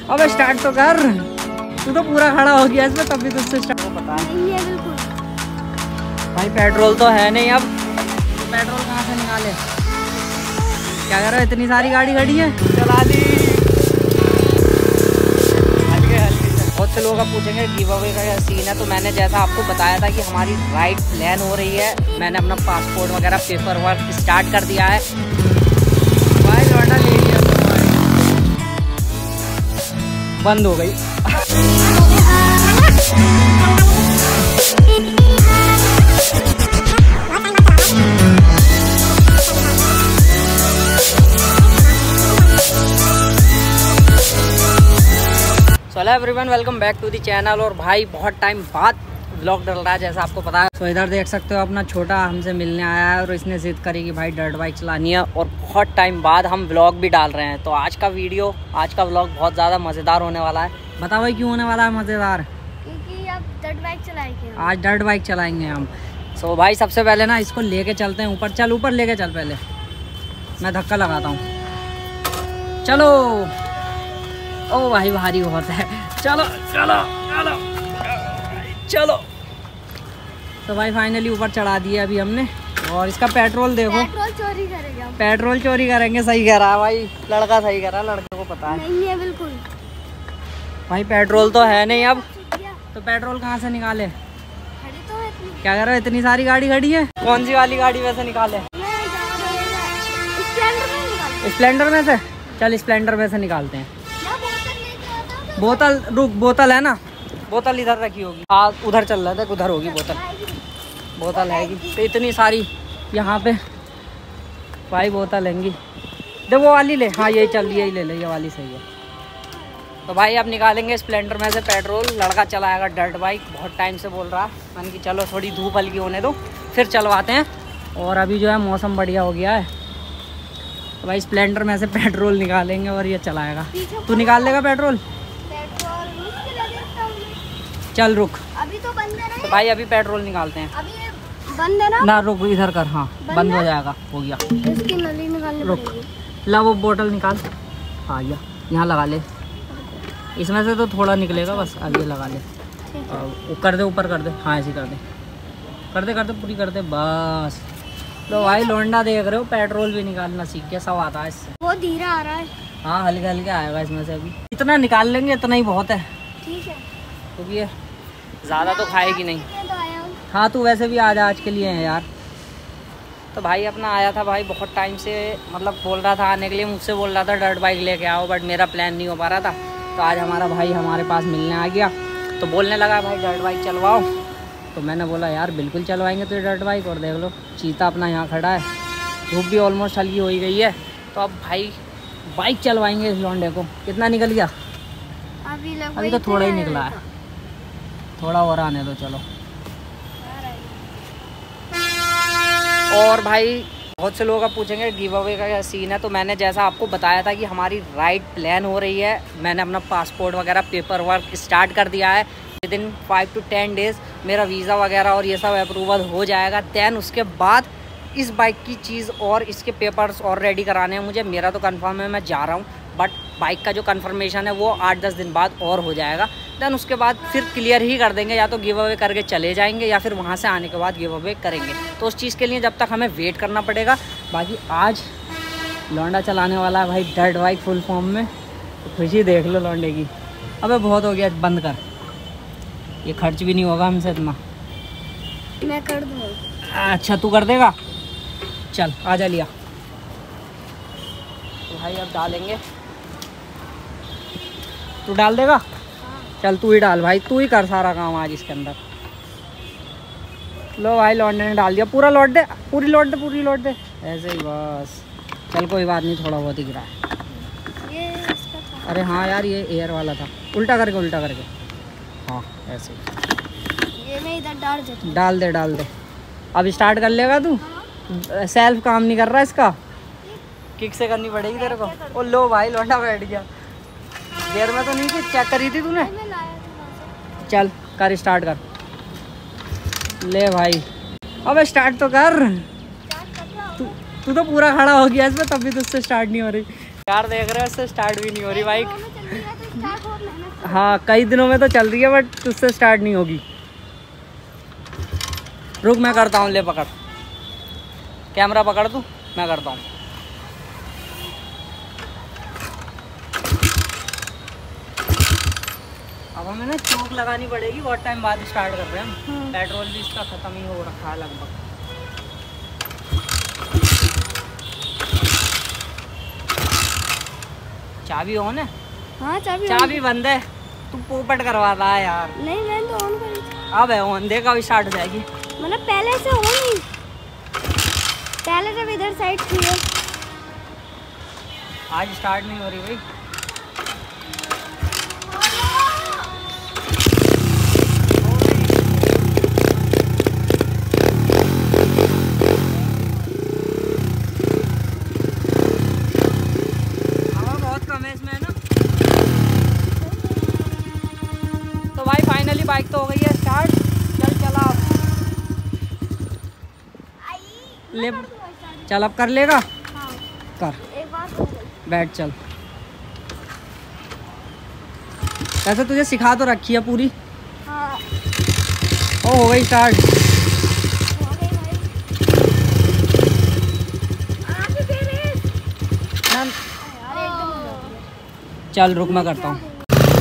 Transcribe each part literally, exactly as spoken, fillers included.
अबे स्टार्ट तो कर, तू तो पूरा खड़ा हो गया इसमें, तब भी तुझसे स्टार्ट हो पता है नहीं है बिल्कुल। भाई पेट्रोल तो है नहीं, अब तो पेट्रोल कहाँ से निकाले? क्या कर रहा है? इतनी सारी गाड़ी खड़ी है, चला ली। हल्के हल्के बहुत से लोग अब पूछेंगे गिव अवे का क्या सीन है। तो मैंने जैसा आपको बताया था कि हमारी राइड प्लान हो रही है, मैंने अपना पासपोर्ट वगैरह पेपर वर्क स्टार्ट कर दिया है। भाई लौटा ले लिया तो बंद हो गई। Hello everyone, welcome back to the channel. और भाई बहुत टाइम बाद व्लॉग डल रहा है, जैसा आपको पता है। तो इधर देख सकते हो अपना छोटा हमसे मिलने आया है और इसने जिद करी कि भाई डर्ट बाइक चलानी है, और बहुत टाइम बाद हम व्लॉग भी डाल रहे हैं। तो आज का वीडियो, आज का व्लॉग बहुत ज़्यादा मज़ेदार होने वाला है। बताओ भाई क्यों होने वाला है मज़ेदार? क्योंकि अब डर्ट बाइक चलाएंगे, आज डर्ट बाइक चलाएंगे हम। सो भाई सबसे पहले ना इसको लेके चलते हैं ऊपर। चल ऊपर लेके चल, पहले मैं धक्का लगाता हूँ। चलो। ओ भाई भारी बहुत है, चलो चलो चलो चलो। तो भाई फाइनली ऊपर चढ़ा दिया अभी हमने, और इसका पेट्रोल देखो। पेट्रोल चोरी करेंगे, पेट्रोल चोरी करेंगे, सही कह रहा है भाई लड़का, सही कह रहा है, लड़के को पता है। नहीं है बिल्कुल भाई पेट्रोल तो है नहीं, अब तो पेट्रोल कहाँ से निकाले? खड़ी तो है इतनी। क्या कर रहे हो? इतनी सारी गाड़ी खड़ी है, कौन सी वाली गाड़ी वैसे निकाले? स्प्लेंडर में निकाल। स्प्लेंडर में से? चल स्प्लेंडर में से निकालते हैं। बोतल रुक, बोतल है ना, बोतल इधर रखी होगी। हाँ उधर चल रहा था, उधर होगी बोतल, बोतल हैगी। तो इतनी सारी यहाँ पे भाई बोतल हैंगी। दे वो वाली ले, हाँ यही चल, यही ले ले, ये वाली सही है। तो भाई अब निकालेंगे स्प्लेंडर में से पेट्रोल। लड़का चलाएगा डर्ट बाइक, बहुत टाइम से बोल रहा है। मैंने कि चलो थोड़ी धूप हल्की होने दो फिर चलवाते हैं। और अभी जो है मौसम बढ़िया हो गया है, तो भाई स्प्लेंडर में से पेट्रोल निकालेंगे और ये चलाएगा। तू निकाल लेगा पेट्रोल? चल रुक, अभी तो बंद है ना। तो भाई अभी पेट्रोल निकालते हैं। अभी बंद है ना ना रुक, इधर कर, हाँ बंद हो जाएगा, हो गया। इसकी नली निकालनी रुक, पड़ेगी। ला वो बोतल निकाल। हाँ या यहाँ लगा ले, इसमें से तो थोड़ा निकलेगा बस। अब ये लगा ले, वो कर दे, ऊपर कर दे, हाँ ऐसे कर दे, कर दे कर दे पूरी कर दे बस। तो भाई लोंडा देख रहे हो, पेट्रोल भी निकालना सीख गया, सब आता है इससे। वो धीरे आ रहा है। हाँ हल्के हल्के आएगा इसमें से। अभी इतना निकाल लेंगे, इतना ही बहुत है, ठीक है, क्योंकि ये ज़्यादा तो खाएगी नहीं। तो आया हूँ। हाँ तू वैसे भी आज आज के लिए है यार। तो भाई अपना आया था भाई, बहुत टाइम से मतलब बोल रहा था आने के लिए, मुझसे बोल रहा था डर्ट बाइक लेके आओ, बट मेरा प्लान नहीं हो पा रहा था। तो आज हमारा भाई हमारे पास मिलने आ गया, तो बोलने लगा भाई डर्ट बाइक चलवाओ। तो मैंने बोला यार बिल्कुल चलवाएंगे तो डर्ट बाइक। और देख लो चीता अपना यहाँ खड़ा है, धूप भी ऑलमोस्ट हल्की हो ही गई है। तो अब भाई बाइक चलवाएंगे इस लौंडे को। कितना निकल गया? अभी अभी तो थोड़ा ही निकला है, थोड़ा और आने दो। चलो। और भाई बहुत से लोग अब पूछेंगे गिव अवे का क्या सीन है। तो मैंने जैसा आपको बताया था कि हमारी राइड प्लान हो रही है, मैंने अपना पासपोर्ट वगैरह पेपर वर्क स्टार्ट कर दिया है। Within five to ten days मेरा वीज़ा वगैरह और ये सब अप्रूवल हो जाएगा। दैन उसके बाद इस बाइक की चीज़ और इसके पेपर्स और रेडी कराने हैं मुझे। मेरा तो कंफर्म है, मैं जा रहा हूँ, बट बाइक का जो कंफर्मेशन है वो आठ दस दिन बाद और हो जाएगा। दैन उसके बाद फिर क्लियर ही कर देंगे, या तो गिव अवे करके चले जाएंगे या फिर वहाँ से आने के बाद गिव अवे करेंगे। तो उस चीज़ के लिए जब तक हमें वेट करना पड़ेगा। बाकी आज लौंडा चलाने वाला है भाई डर्ट बाइक फुल फॉर्म में, तो खुशी देख लो लौंडे की। अबे बहुत हो गया, बंद कर, ये खर्च भी नहीं होगा हमसे इतना। मैं कर दूँगा। अच्छा तू कर देगा, चल आ जा लिया। तो भाई अब डालेंगे, तू डाल देगा? चल तू ही डाल भाई, तू ही कर सारा काम आज इसके अंदर। लो भाई लौंडे ने डाल दिया, पूरा लौट दे, पूरी लौट दे, पूरी लौट दे, ऐसे ही बस। चल कोई बात नहीं, थोड़ा बहुत ही गिरा है। ये इसका था। अरे हाँ यार ये एयर वाला था, उल्टा करके उल्टा करके, हाँ ऐसे ही। ये मैं इधर डाल देता हूँ। डाल दे डाल दे। अब स्टार्ट कर लेगा तू? सेल्फ काम नहीं कर रहा इसका, किक से करनी पड़ेगी तेरे को। ओ लो भाई लौंडा बैठ गया। गियर में तो नहीं थी, चेक करी थी तूने? मैं लाया था। चल कर स्टार्ट कर ले भाई। अबे स्टार्ट तो कर, तू तू तो पूरा खड़ा हो गया इसमें, तब भी तुझसे स्टार्ट नहीं हो रही यार। देख रहे हो इससे स्टार्ट भी नहीं हो रही बाइक। हाँ कई दिनों में तो चल रही है बट तुझसे स्टार्ट नहीं होगी। रुक मैं करता हूँ, ले पकड़ कैमरा पकड़ तू, मैं करता हूँ। अब हमें ना चौक लगानी पड़ेगी, बहुत टाइम बाद स्टार्ट कर रहे हैं हम। पेट्रोल भी इसका ख़त्म ही हो रखा है लगभग। चाबी ऑन है? हाँ चाबी चाबी बंद है, तू पोपट करवा रहा है यार। नहीं मैंने तो ऑन करी थी। अब है ऑन, देखा अभी स्टार्ट हो जाएगी। मतलब पहले से ऑन नहीं, पहले जब इधर साइड थी है। आज स्टार्ट नहीं हो रही भाई। हवा बहुत कम है इसमें ना। तो भाई फाइनली बाइक तो हो गई है स्टार्ट। चल चला ले, चल अब कर लेगा। हाँ। कर, एक बार हो गई। बैठ चल। वैसे तुझे सिखा तो रखी है पूरी। हाँ ओ हो गई स्टार्ट। हो गई भाई। आगे फिर मैम यार एकदम हो जाती है। चल रुक मैं करता हूँ।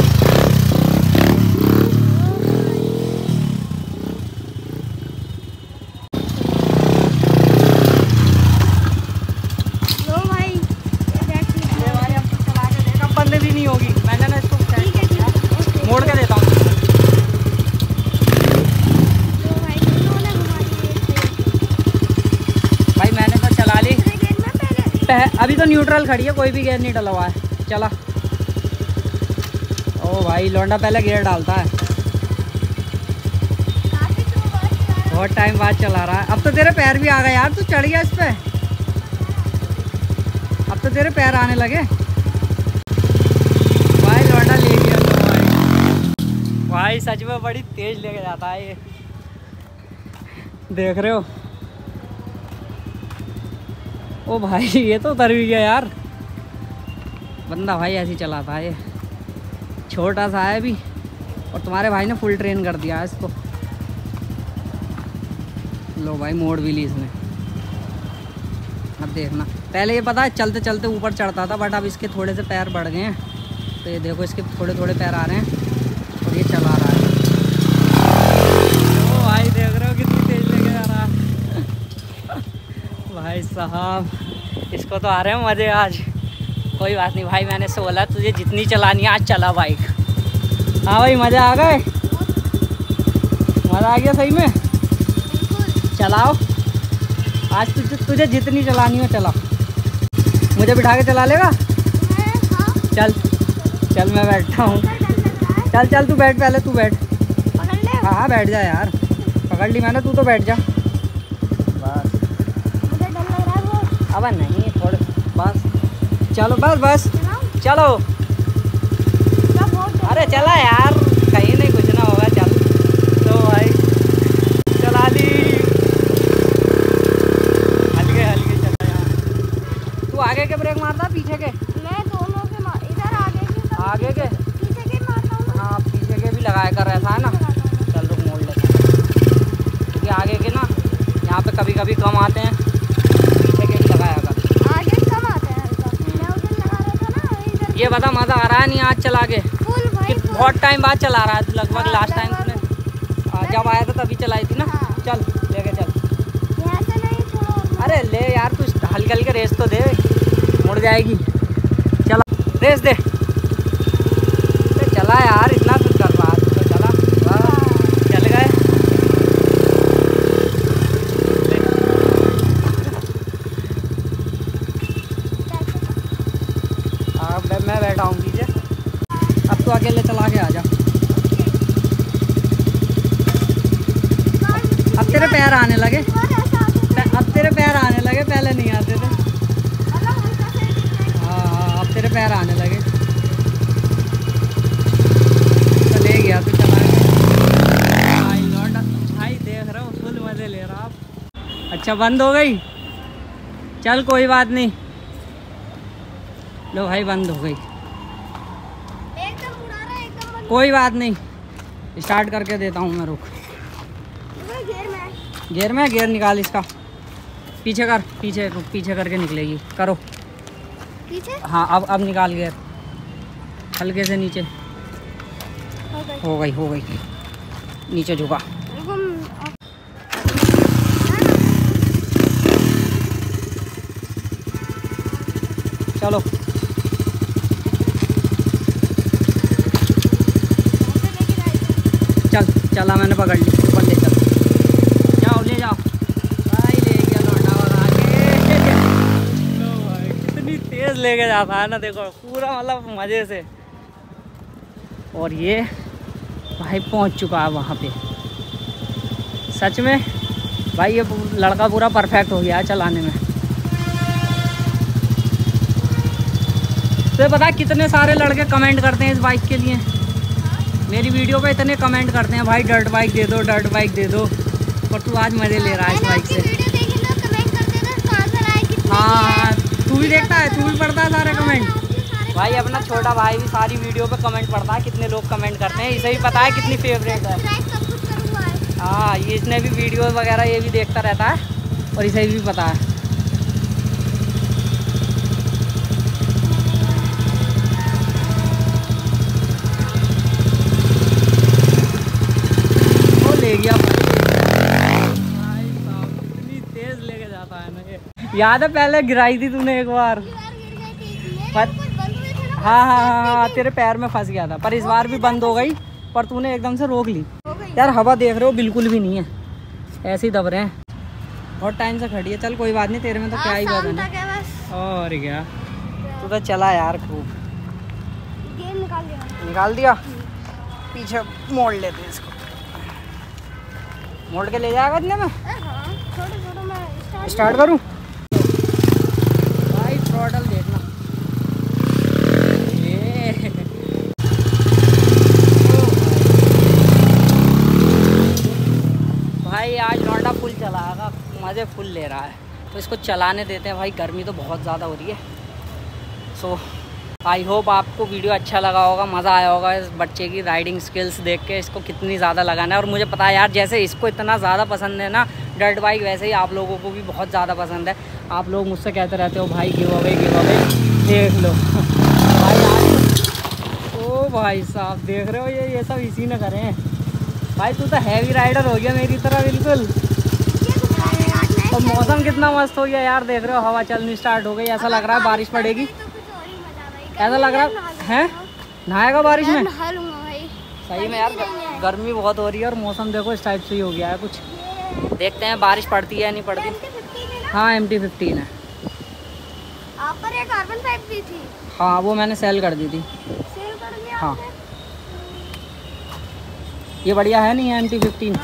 लो भाई बैठ ये भाई अब तो चला के देख, अब बंद भी नहीं होगी। मैंने ना इसको ठीक है ठीक है। मोड़ के देता हूँ। लो भाई उन्होंने घुमा दी। भाई मैंने तो चला ली। गेट में पहले पह- अभी तो न्यूट्रल खड़ी है, कोई भी गियर नहीं डला हुआ है। चला। ओ भाई लौंडा पहले गियर डालता है। काफी तो बस बहुत टाइम बाद चला रहा है। अब तो तेरे पैर भी आ गए यार, तू चढ़ गया इस पे। अब तो तेरे पैर आने लगे भाई। लौंडा ले गया तो भाई। भाई सच में बड़ी तेज लेके जाता है ये, देख रहे हो। ओ भाई ये तो उतर भी गया यार बंदा। भाई ऐसे ही चलाता है ये, छोटा सा है अभी और तुम्हारे भाई ने फुल ट्रेन कर दिया है इसको। लो भाई मोड़ भी ली इसने। अब देखना, पहले ये पता है चलते चलते ऊपर चढ़ता था बट अब इसके थोड़े से पैर बढ़ गए हैं। तो ये देखो इसके थोड़े थोड़े पैर आ रहे हैं और ये चला रहा है। ओ भाई देख रहे हो कितनी तेज लेके जा रहा है भाई साहब। इसको तो आ रहे हैं मज़े आज। कोई बात नहीं भाई, मैंने से बोला तुझे जितनी चलानी है आज चला बाइक। हाँ भाई मज़े आ गए, मज़ा आ गया सही में। चलाओ आज तुझे तुझे जितनी चलानी हो चला। मुझे बिठा के चला लेगा? हाँ चल चल मैं बैठता हूँ। चल चल तू बैठ, पहले तू बैठ। पकड़ ले। हाँ हाँ बैठ जा यार, पकड़ ली मैंने, तू तो बैठ जा बस। मुझे डर लग रहा है वो। अब नहीं थोड़े बस, चलो बस बस चलाऊं? चलो। क्या बहुत डर- अरे चला यार, कहीं नहीं कुछ ना होगा। चल तो भाई चला ली। हल्के हल्के चला यार। तू आगे के ब्रेक मारता पीछे के? मैं दोनों के मार, इधर आगे के सब आगे के? पीछे के मारता हूँ। हाँ पीछे के भी लगाया कर ऐसा है ना। चल रुक मोड़ लेते हैं, क्योंकि आगे के ना यहाँ पे कभी कभी कम आते हैं, पीछे के भी लगाया कर। आगे कम आते हैं हल्का। मैं उस दिन लगा रहा था ना इधर। ये बता मज़ा आ रहा है नहीं आज चला के? फुल भाई कि फुल। बहुत टाइम बाद चला रहा है लगभग। हाँ, लास्ट टाइम लगभग। तूने आ, जब आया था तभी चलाई थी ना। हाँ। चल लेके चल। यहाँ से नहीं थोड़ा। अरे ले यार तू हल्के हल्के रेस तो दे, मुड़ जाएगी। चला रेस दे, अरे चला यार, इतना कुछ कर रहा है तो चला। बस, चल गए। अब मैं बैठा हूँ पीछे, अब तो अकेले चला के आ जा। अब तेरे पैर आने लगे, अब तेरे पैर आने लगे, पहले नहीं आते थे। हाँ हाँ अब तेरे पैर आने लगे। तो ले गया तो चला गया भाई। लौंडा भाई देख रहे हो फुल मज़े ले रहा आप। अच्छा बंद हो गई, चल कोई बात नहीं। लो भाई बंद हो गई। एकदम उड़ा रहा है, एकदम कोई बात नहीं, स्टार्ट करके देता हूँ मैं, रुक। गियर में गियर में गियर निकाल इसका, पीछे कर, पीछे रुक, पीछे करके निकलेगी, करो पीछे। हाँ अब अब निकाल गियर, हल्के से नीचे, हो गई हो गई हो गई नीचे झुका। चलो चल, चला मैंने पकड़ ली, ऊपर ले चल, जाओ ले जाओ भाई, ले गया लौटा बना के। लो भाई कितनी तेज लेके जाता है ना, देखो पूरा मतलब मज़े से। और ये भाई पहुंच चुका है वहाँ पे, सच में भाई ये लड़का पूरा परफेक्ट हो गया है चलाने में। तो पता है कितने सारे लड़के कमेंट करते हैं इस बाइक के लिए, मेरी वीडियो पे इतने कमेंट करते हैं भाई डर्ट बाइक दे दो, डर्ट बाइक दे दो, और तू आज मज़े ले रहा है इस बाइक से। हाँ तू भी देखता है, तू भी पढ़ता है सारे कमेंट। भाई अपना छोटा भाई भी सारी वीडियो पे कमेंट पढ़ता है, कितने लोग कमेंट करते हैं, इसे भी पता है कितनी फेवरेट है। हाँ ये इसने भी वीडियो वगैरह ये भी देखता रहता है और इसे भी पता है। वो ले गया भाई साहब, इतनी तेज लेके जाता है ना ये। याद है पहले गिराई थी तूने एक बार, पर हाँ हाँ हाँ हाँ तेरे पैर में फंस गया था, पर इस बार भी बंद हो गई, पर तूने एकदम से रोक ली। यार हवा देख रहे हो बिल्कुल भी नहीं है, ऐसे ही दब रहे हैं, बहुत टाइम से खड़ी है। चल कोई बात नहीं, तेरे में तो क्या ही बात है ना। और क्या, तू तो चला यार खूब। निकाल दिया, निकाल दिया, पीछे मोड़ लेते इसको, मोड़ के ले जाएगा इतने में। स्टार्ट करूँ भाई, थ्रॉटल देखना ये। भाई आज लौंडा फुल चलाएगा, मज़े फुल ले रहा है, तो इसको चलाने देते हैं भाई, गर्मी तो बहुत ज़्यादा हो रही है। सो आई होप आपको वीडियो अच्छा लगा होगा, मज़ा आया होगा इस बच्चे की राइडिंग स्किल्स देख के, इसको कितनी ज़्यादा लगाना है। और मुझे पता है यार, जैसे इसको इतना ज़्यादा पसंद है ना डर्ट बाइक, वैसे ही आप लोगों को भी बहुत ज़्यादा पसंद है। आप लोग मुझसे कहते रहते हो भाई गिव अवे गिव अवे, देख लो भाई आज, ओ भाई साहब देख रहे हो, ये ये सब इसी ने करे हैं भाई। तू तो हैवी राइडर हो गया मेरी तरह बिल्कुल। और मौसम कितना मस्त हो गया यार, देख रहे हो हवा चलनी स्टार्ट हो गई, ऐसा लग रहा है बारिश पड़ेगी, ऐसा लग रहा है नहाएगा बारिश में। सही में यार गर्मी बहुत हो रही है, और मौसम देखो इस टाइप से ही हो गया है कुछ, देखते हैं बारिश पड़ती है या नहीं पड़ती। हाँ एम टी फिफ्टीन है। आप पर एक कार्बन फाइबर भी थी। हाँ वो मैंने सेल कर दी थी। सेल कर दिया हाँ आपने? ये बढ़िया है नहीं एम टी फिफ्टीन।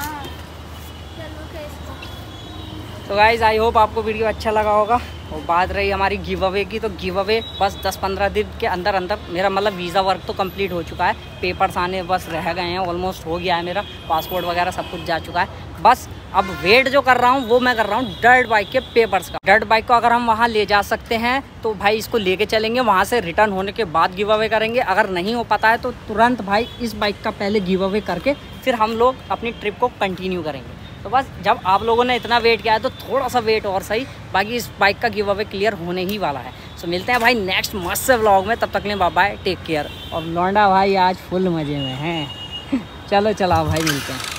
तो गाइज़ आई होप आपको वीडियो अच्छा लगा होगा। और बात रही हमारी गिव अवे की, तो गिव अवे बस दस पंद्रह दिन के अंदर अंदर, मेरा मतलब वीज़ा वर्क तो कंप्लीट हो चुका है, पेपर्स आने बस रह गए हैं, ऑलमोस्ट हो गया है, मेरा पासपोर्ट वगैरह सब कुछ जा चुका है। बस अब वेट जो कर रहा हूँ वो मैं कर रहा हूँ डर्ट बाइक के पेपर्स का। डर्ट बाइक को अगर हम वहाँ ले जा सकते हैं तो भाई इसको लेके चलेंगे, वहाँ से रिटर्न होने के बाद गिव अवे करेंगे। अगर नहीं हो पाता है तो तुरंत भाई इस बाइक का पहले गिव अवे करके फिर हम लोग अपनी ट्रिप को कंटिन्यू करेंगे। तो बस जब आप लोगों ने इतना वेट किया है तो थोड़ा सा वेट और सही, बाकी इस बाइक का गिव अवे क्लियर होने ही वाला है। सो मिलते हैं भाई नेक्स्ट मस्त से व्लॉग में, तब तक के लिए बाय बाय, टेक केयर। और लौंडा भाई आज फुल मज़े में हैं। चलो चला भाई मिलते हैं।